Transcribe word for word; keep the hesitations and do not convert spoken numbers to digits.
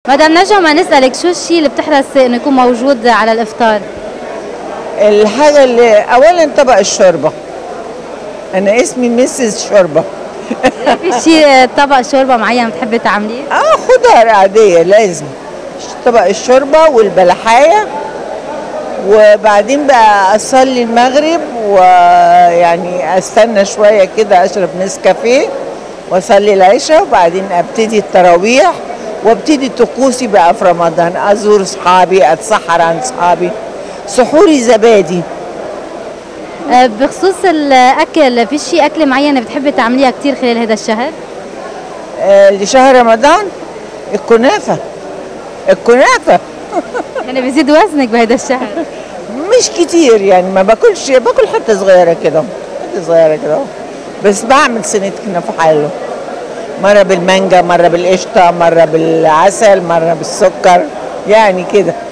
مدام نجوى، نسألك شو الشيء اللي بتحرصي انه يكون موجود على الافطار؟ الحاجة اللي أولا طبق الشوربة. أنا اسمي مسز شوربة. في شيء طبق شوربة معين بتحبي تعمليه؟ اه خضار عادية لازم. طبق الشوربة والبلحاية، وبعدين بقى أصلي المغرب ويعني أستنى شوية كده أشرب نسكافيه وأصلي العشاء، وبعدين أبتدي التراويح وابتدي طقوسي بقى في رمضان، أزور صحابي، أتسحر عند صحابي. سحوري زبادي. آه، بخصوص الأكل، في شيء أكلة معينة بتحبي تعمليها كتير خلال هذا الشهر؟ آه لشهر رمضان الكنافة. الكنافة يعني بيزيد وزنك بهذا الشهر؟ مش كتير يعني، ما باكلش، باكل حتة صغيرة كده، حتة صغيرة كده، بس بعمل صينية كنافة حلوة، مرة بالمانجا، مرة بالقشطة، مرة بالعسل، مرة بالسكر، يعني كده.